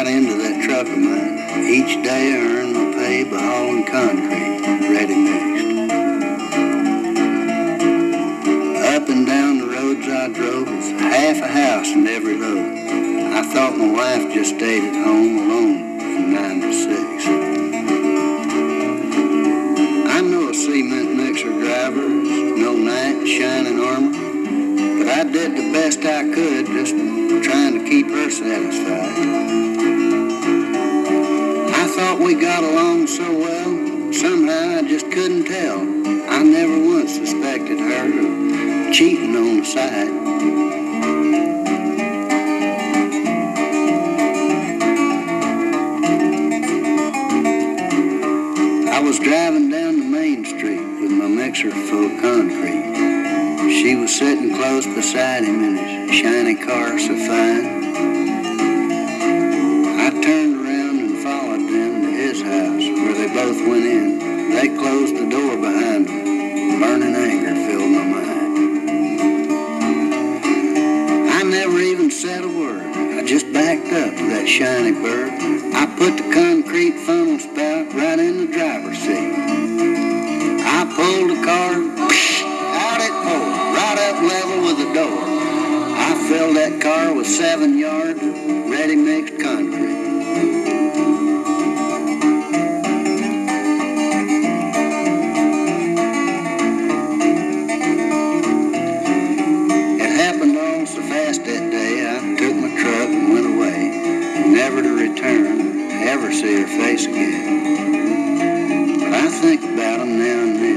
right into that truck of mine. Each day I earn my pay by hauling concrete, ready mixed. Up and down the roads I drove with half a house in every load. I thought my wife just stayed at home alone from 9 to 6. I'm no cement mixer driver, no knight in shining armor, but I did the best I could, just trying to keep her satisfied. I thought we got along so well, somehow I just couldn't tell. I never once suspected her of cheating on the side. I was driving down the main street with my mixer full of concrete. She was sitting close beside him in his shiny car so fine. I turned around and followed them to his house where they both went in. They closed the door behind them. Burning anger filled my mind. I never even said a word. I just backed up to that shiny bird. I put the concrete funnel spout right in the driver's seat. I pulled the car, out it pulled, right up level with the door. I filled that car with 7 yards of ready-mixed concrete. It happened all so fast that day, I took my truck and went away, never to return, ever see her face again. But I think about them now and then.